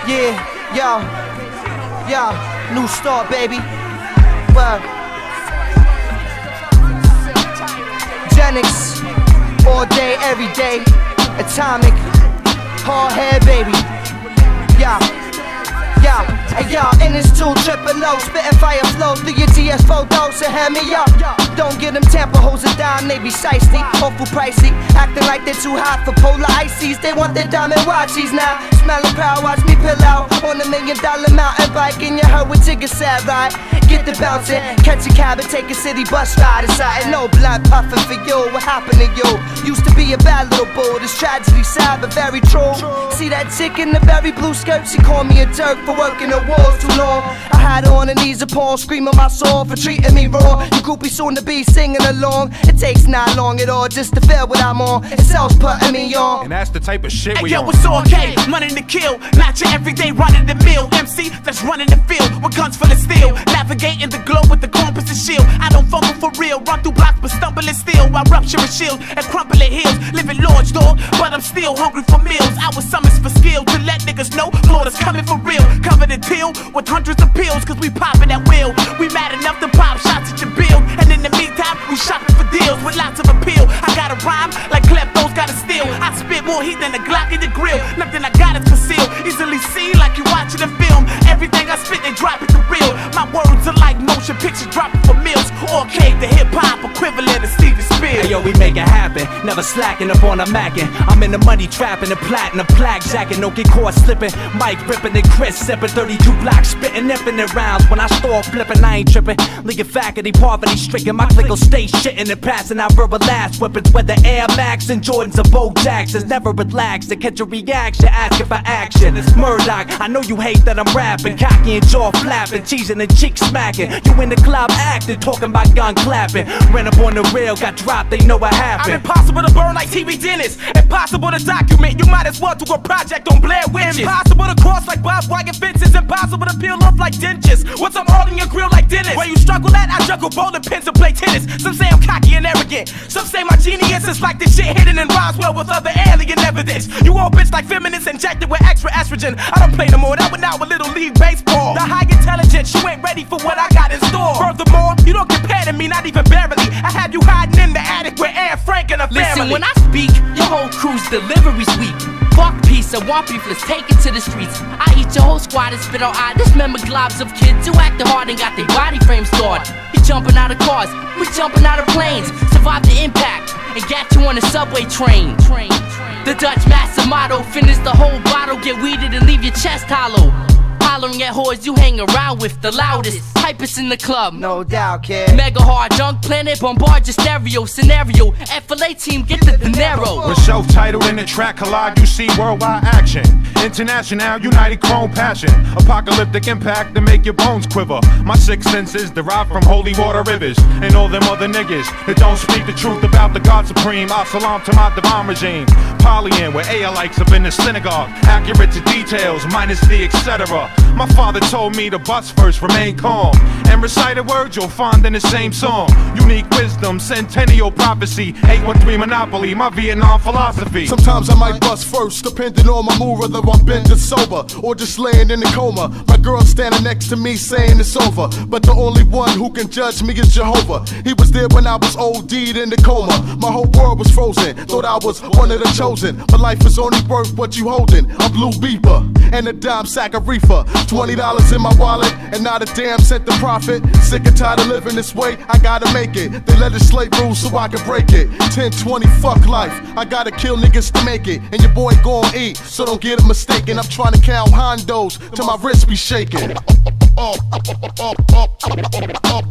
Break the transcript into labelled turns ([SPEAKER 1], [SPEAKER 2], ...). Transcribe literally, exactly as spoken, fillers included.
[SPEAKER 1] Yeah, yo, yo, new start, baby. Word. Genix, all day, every day. Atomic, hard head, baby. Yeah, yeah, hey yo, in this two triple O, spitting fire flow through your T S photos, so hand me up. Don't get them Tampa hoes a dime, they be shiesty, awful pricey, acting like they're too hot for polar ices. They want their diamond watches now, smelling power, watch me pill out on a million dollar mountain bike, and you heard what Tigger said, right? Get the bouncing, catch a cab and take a city bus ride inside. No blood puffing for you, what happened to you? Used to be a bad little bull, this tragedy sad but very true. See that chick in the very blue skirt, she called me a jerk for working the walls too long. I had her on her knees upon, screaming my soul for treating me wrong. You groupie soon to be singing along. It takes not long at all just to feel what I'm on. It sells putting me on.
[SPEAKER 2] And that's the type of shit
[SPEAKER 3] hey,
[SPEAKER 2] we
[SPEAKER 3] yo,
[SPEAKER 2] on.
[SPEAKER 3] It's okay, running to kill, not your everyday running the mill. M C that's running the field with guns full of steel, navigating the globe with the compass and shield. I don't fumble for real, run through blocks but stumbling still. I rupture a shield and crumple at hills, living large dog, but I'm still hungry for meals. I was summoned for skill to let niggas know Florida's coming for real. Covered in teal with hundreds of pills, cause we poppin' at will. We mad enough to pop shots at your bill, and in the meantime we shopping for deals with lots of appeal. I got a rhyme like kleptos gotta steal. I spit more heat than a Glock in the grill. Nothing I got is concealed, easily seen like you watching a film. Everything I spit they drop it to real. My words are like motion pictures dropping for meals. Arcade the hip hop equivalent of Steven Spielberg.
[SPEAKER 4] Hey yo, we make it happen, never slacking up on a mackin'. I'm in the money trapping, the platinum plaque jacking. Don't get caught slipping, Mike ripping and Chris sipping. thirty-two blocks spitting infinite rounds. When I start flipping, I ain't tripping. League of faculty, poverty stricken. My clique will stay shitting and passing out verbal ass weapons. Whether Air Max and Jordans or Bo Jacksons, never relax to catch a reaction, asking for action. It's Murdoch, I know you hate that I'm rapping, cocky and jaw flapping, cheesing and cheek smacking. You in the club acting, talking about gun clapping. Ran up on the rail, got dropped, they know what happened.
[SPEAKER 3] I'm impossible to burn like T V Dennis, impossible to document. You might as well do a project on Blair Witches. Impossible to cross like barbed wire fences, impossible to peel off like dentures. Once I'm all in your grill like Dennis. Where you struggle at, I juggle bowling pins and play tennis. Some say I'm cocky and arrogant, some say my genius is like this shit hidden in Roswell with other alien evidence. You all bitch like feminists injected with extra estrogen. I don't play no more, that went out with Little League Baseball. The high intelligence, you ain't ready for what I got in store. Furthermore, you don't compare to me, not even barely. I have you hiding in the attic with Anne Frank and a family.
[SPEAKER 5] Listen, when I speak, your whole crew's delivery's weak. Fuck peace, I want beef, let's take it to the streets. I eat your whole squad and spit out eye. Dismember globs of kids who acting hard and got their body frames scarred. You jumping out of cars, we jumping out of planes. Survive the impact and got you on the subway train. The Dutch master motto, finish the whole bottle, get weeded and leave your chest hollow. Hollering at whores you hang around with, the loudest, hypest in the club.
[SPEAKER 1] No doubt, kid.
[SPEAKER 5] Mega hard junk planet, bombard your stereo scenario. F L A team, get the dinero.
[SPEAKER 2] With self-titled in the track collide, you see worldwide action. International, united chrome passion. Apocalyptic impact to make your bones quiver. My six senses derived from holy water rivers. And all them other niggas that don't speak the truth about the God Supreme. As-salam to my divine regime. Polyen, where Aelites up in the synagogue. Accurate to details, minus the et cetera. My father told me to bust first, remain calm, and recite a word you'll find in the same song. Unique wisdom, centennial prophecy, eight one three Monopoly, my Vietnam philosophy.
[SPEAKER 6] Sometimes I might bust first, depending on my mood, whether I'm bent or sober, or just laying in a coma. My girl standing next to me saying it's over, but the only one who can judge me is Jehovah. He was there when I was O D'd in the coma. My whole world was frozen, thought I was one of the chosen. But life is only worth what you holding. A blue beeper and a dime sack of reefer. Twenty dollars in my wallet and not a damn cent to profit. Sick and tired of living this way, I gotta make it. They legislate rules so I can break it. ten twenty, fuck life, I gotta kill niggas to make it. And your boy gon' eat, so don't get it mistaken. I'm trying to count hondos till my wrist be shaking.